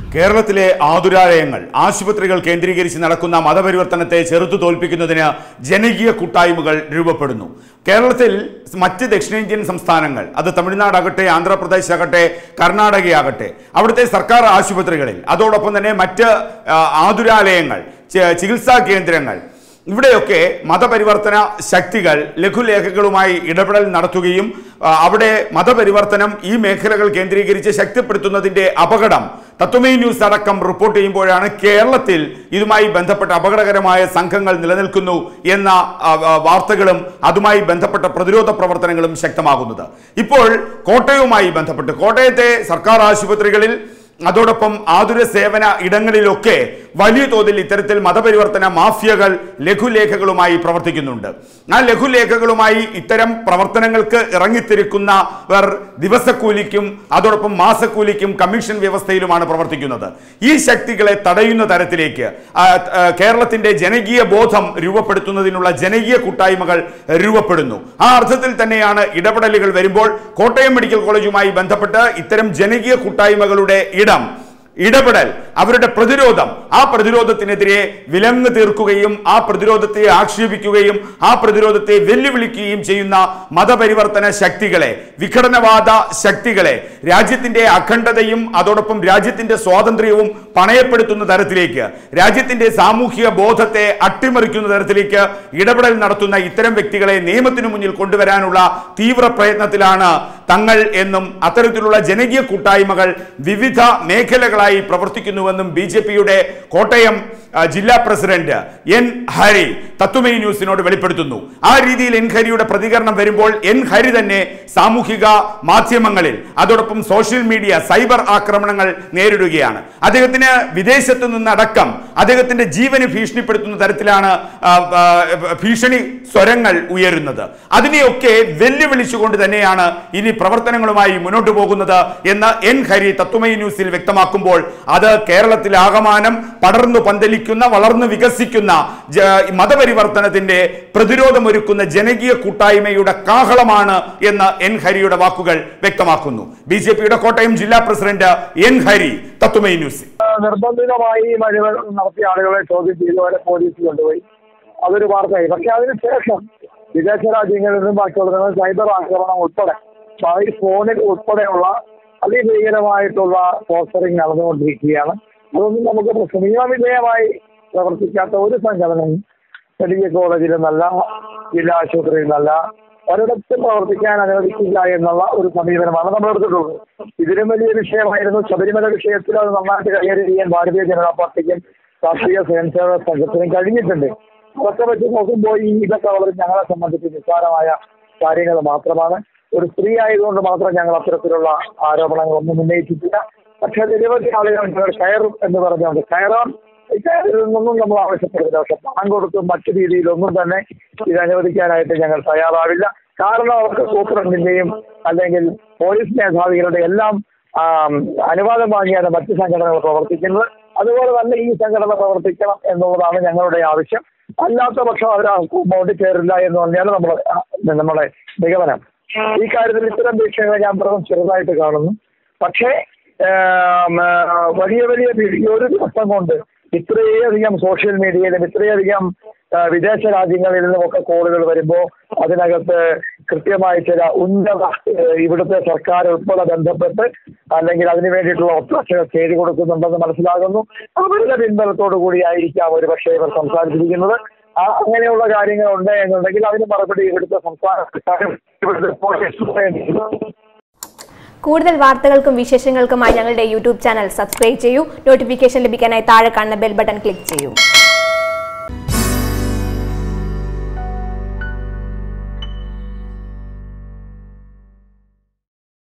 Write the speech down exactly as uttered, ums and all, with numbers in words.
കേരളത്തിലെ ആതുരാലയങ്ങൾ ആശുപത്രികൾ കേന്ദ്രീകരിച്ച് നടക്കുന്ന മതപരിവർത്തനത്തെ ചെറുത്തു തോൽപ്പിക്കുന്നതിന് ജനകീയ കൂട്ടായ്മകൾ രൂപപ്പെടുന്നു. കേരളത്തിൽ മറ്റ് ദക്ഷിണേന്ത്യൻ സംസ്ഥാനങ്ങൾ, അത് തമിഴ്നാടാകട്ടെ, ആന്ധ്രാപ്രദേശ് ആകട്ടെ, കർണാടകയാകട്ടെ, അവിടുത്തെ സർക്കാർ ആശുപത്രികളിൽ അതോടൊപ്പം തന്നെ മറ്റ് ആതുരാലയങ്ങൾ, ചികിത്സാ കേന്ദ്രങ്ങൾ, ഇവിടെയൊക്കെ മതപരിവർത്തന ശക്തികൾ ലഘുലേഖകളുമായി ഇടപെടൽ നടത്തുകയും അവിടെ മതപരിവർത്തനം ഈ മേഖലകൾ കേന്ദ്രീകരിച്ച് ശക്തിപ്പെടുത്തുന്നതിൻ്റെ അപകടം തത്വമയി ന്യൂസ് അടക്കം റിപ്പോർട്ട് ചെയ്യുമ്പോഴാണ് കേരളത്തിൽ ഇതുമായി ബന്ധപ്പെട്ട അപകടകരമായ സംഘങ്ങൾ നിലനിൽക്കുന്നു എന്ന വാർത്തകളും അതുമായി ബന്ധപ്പെട്ട പ്രതിരോധ പ്രവർത്തനങ്ങളും ശക്തമാകുന്നത്. ഇപ്പോൾ കോട്ടയവുമായി ബന്ധപ്പെട്ട് കോട്ടയത്തെ സർക്കാർ ആശുപത്രികളിൽ അതോടൊപ്പം ആതുര സേവന ഇടങ്ങളിലൊക്കെ വലിയ തോതിൽ ഇത്തരത്തിൽ മതപരിവർത്തന മാഫിയകൾ ലഘുലേഖകളുമായി പ്രവർത്തിക്കുന്നുണ്ട്. ആ ലഘുലേഖകളുമായി ഇത്തരം പ്രവർത്തനങ്ങൾക്ക് ഇറങ്ങിത്തിരിക്കുന്നവർ ദിവസക്കൂലിക്കും അതോടൊപ്പം മാസക്കൂലിക്കും കമ്മീഷൻ വ്യവസ്ഥയിലുമാണ് പ്രവർത്തിക്കുന്നത്. ഈ ശക്തികളെ തടയുന്ന തരത്തിലേക്ക് കേരളത്തിന്റെ ജനകീയ ബോധം രൂപപ്പെടുത്തുന്നതിനുള്ള ജനകീയ കൂട്ടായ്മകൾ രൂപപ്പെടുന്നു. ആ അർത്ഥത്തിൽ തന്നെയാണ് ഇടപെടലുകൾ വരുമ്പോൾ കോട്ടയം മെഡിക്കൽ കോളേജുമായി ബന്ധപ്പെട്ട് ഇത്തരം ജനകീയ കൂട്ടായ്മകളുടെ ഇടം ഇടപെടൽ, അവരുടെ പ്രതിരോധം, ആ പ്രതിരോധത്തിനെതിരെ വിലങ്ങ് തീർക്കുകയും ആ പ്രതിരോധത്തെ ആക്ഷേപിക്കുകയും ആ പ്രതിരോധത്തെ വെല്ലുവിളിക്കുകയും ചെയ്യുന്ന മതപരിവർത്തന ശക്തികളെ, വിഘടനവാദ ശക്തികളെ, രാജ്യത്തിന്റെ അഖണ്ഡതയും അതോടൊപ്പം രാജ്യത്തിന്റെ സ്വാതന്ത്ര്യവും പണയപ്പെടുത്തുന്ന തരത്തിലേക്ക്, രാജ്യത്തിന്റെ സാമൂഹിക ബോധത്തെ അട്ടിമറിക്കുന്ന തരത്തിലേക്ക് ഇടപെടൽ നടത്തുന്ന ഇത്തരം വ്യക്തികളെ നിയമത്തിനു മുന്നിൽ കൊണ്ടുവരാനുള്ള തീവ്ര പ്രയത്നത്തിലാണ് തങ്ങൾ എന്നും അത്തരത്തിലുള്ള ജനകീയ കൂട്ടായ്മകൾ വിവിധ മേഖലകളായി പ്രവർത്തിക്കുന്നുവെന്നും ബി ജെ പിയുടെ കോട്ടയം ജില്ലാ പ്രസിഡന്റ് എൻ ഹരി തത്വമയി ന്യൂസിനോട് വെളിപ്പെടുത്തുന്നു. ആ രീതിയിൽ എൻ ഹരിയുടെ പ്രതികരണം വരുമ്പോൾ എൻ ഹരി തന്നെ സാമൂഹിക മാധ്യമങ്ങളിൽ അതോടൊപ്പം സോഷ്യൽ മീഡിയ സൈബർ ആക്രമണങ്ങൾ നേരിടുകയാണ്. അദ്ദേഹത്തിന് വിദേശത്തു നിന്നടക്കം അദ്ദേഹത്തിന്റെ ജീവന് ഭീഷണിപ്പെടുത്തുന്ന തരത്തിലാണ് ഭീഷണി സ്വരങ്ങൾ ഉയരുന്നത്. അതിനെയൊക്കെ വെല്ലുവിളിച്ചുകൊണ്ട് തന്നെയാണ് ഇനി പ്രവർത്തനങ്ങളുമായി മുന്നോട്ട് പോകുന്നത് എന്ന് എൻ ഹരി തത്വമയി ന്യൂസിൽ വ്യക്തമാക്കുമ്പോൾ അത് കേരളത്തിലാകമാനം പടർന്നു പന്തലിക്കുന്ന വളർന്നു വികസിക്കുന്ന മതപരിവർത്തനത്തിന്റെ പ്രതിരോധമൊരുക്കുന്ന ജനകീയ കൂട്ടായ്മയുടെ കാഹളമാണ് എന്ന് എൻ ഹരിയുടെ വാക്കുകൾ വ്യക്തമാക്കുന്നു. ബി ജെ പിയുടെ കോട്ടയം ജില്ലാ president N Hari Tatwamayi news. നിർബന്ധിതമായി മനുഷ്യൻ നടത്തിയ ആളുകളെ ചോദ്യം ചെയ്തവരെ പോലീസ് കൊണ്ടുപോയി, അതൊരു വാർത്തയായി. പക്ഷെ അതിനുശേഷം വിദേശ രാജ്യങ്ങളിൽ നിന്നും ബാക്കിയുള്ള സൈബർ ആക്രമണം ഉൾപ്പെടെ ഫോണിൽ ഉൾപ്പെടെയുള്ള അതിഭീകരമായിട്ടുള്ള പോസ്റ്ററിംഗ് നടന്നുകൊണ്ടിരിക്കുകയാണ്. അതൊന്നും നമുക്ക് പ്രശ്നം നിയമവിധേയമായി പ്രവർത്തിക്കാത്ത ഒരു സംഘടനയും മെഡിക്കൽ കോളേജിൽ നിന്നല്ല, ജില്ലാ ആശുപത്രിയിൽ നിന്നല്ല, ഒരിടത്തും പ്രവർത്തിക്കാൻ അനുവദിക്കില്ല എന്നുള്ള ഒരു സമീപനമാണ് നമ്മൾ എടുത്തിട്ടുള്ളത്. ഇതിലും വലിയ വിഷയമായിരുന്നു ശബരിമല വിഷയത്തിൽ. അത് നന്നായിട്ട് കൈകാര്യം ചെയ്യാൻ ഭാരതീയ ജനതാ പാർട്ടിക്കും രാഷ്ട്രീയ സ്വയംസേവക സംഘത്തിനും കഴിഞ്ഞിട്ടുണ്ട്. അതൊക്കെ വെച്ച് നോക്കുമ്പോൾ ഈ ഇതൊക്കെ വളരെ ഞങ്ങളെ സംബന്ധിച്ച് നിസ്സാരമായ കാര്യങ്ങൾ മാത്രമാണ്. ഒരു സ്ത്രീ ആയതുകൊണ്ട് മാത്രം ഞങ്ങൾ അത്തരത്തിലുള്ള ആരോപണങ്ങളൊന്നും ഉന്നയിച്ചിട്ടില്ല. പക്ഷെ നിരവധി ആളുകൾ കയർ എന്ന് പറഞ്ഞുകൊണ്ട് കയറാൻ കയറിൽ നിന്നൊന്നും നമ്മൾ ആവശ്യപ്പെടുന്നില്ല. പക്ഷെ പണം കൊടുത്തും മറ്റു രീതിയിലൊന്നും തന്നെ ഇത് അനുവദിക്കാനായിട്ട് ഞങ്ങൾ തയ്യാറാവില്ല. കാരണം അവർക്ക് സൂപ്രണ്ടിന്റെയും അല്ലെങ്കിൽ പോലീസ് മേധാവികളുടെ എല്ലാം അനുവാദം വാങ്ങിയാണ് മറ്റ് സംഘടനകൾ പ്രവർത്തിക്കുന്നത്. അതുപോലെ തന്നെ ഈ സംഘടന പ്രവർത്തിക്കണം എന്നുള്ളതാണ് ഞങ്ങളുടെ ആവശ്യം. അല്ലാത്ത പക്ഷം അവർ മൗണ്ടി കയറില്ല എന്ന് പറഞ്ഞാൽ നമ്മളെ നമ്മുടെ നിഗമനം. ഈ കാര്യത്തിൽ ഇത്തരം വീക്ഷണങ്ങളെ ഞാൻ പ്രഥം ചെറുതായിട്ട് കാണുന്നു. പക്ഷേ വലിയ വലിയ ഒരു ദിവസം കൊണ്ട് ഇത്രയധികം സോഷ്യൽ മീഡിയയിലും ഇത്രയധികം വിദേശ രാജ്യങ്ങളിൽ നിന്നുമൊക്കെ കോളുകൾ വരുമ്പോൾ അതിനകത്ത് കൃത്യമായി ചില ഉന്നത ഇവിടുത്തെ സർക്കാർ ഉൾപ്പെടെ ബന്ധപ്പെട്ട് അല്ലെങ്കിൽ അതിനു വേണ്ടിയിട്ടുള്ള ഒത്താശകൾ ചെയ്തു കൊടുക്കുന്നുണ്ടെന്ന് മനസ്സിലാകുന്നു. അവരുടെ പിൻബലത്തോടു കൂടിയായിരിക്കാം ഒരു പക്ഷേ ഇവർ സംസാരിച്ചിരിക്കുന്നത്. ആ അങ്ങനെയുള്ള കാര്യങ്ങൾ ഉണ്ട് എന്നുണ്ടെങ്കിൽ അതിന് മറുപടി ഇവിടുത്തെ സംസ്ഥാന സർക്കാരും ഇവിടുത്തെ പോലീസും. കൂടുതൽ വാർത്തകൾക്കും വിശേഷങ്ങൾക്കുമായി ഞങ്ങളുടെ യൂട്യൂബ് ചാനൽ സബ്സ്ക്രൈബ് ചെയ്യൂ. നോട്ടിഫിക്കേഷൻ ലഭിക്കാനായി താഴെ കാണുന്ന ബെൽ ബട്ടൺ ക്ലിക്ക് ചെയ്യൂ.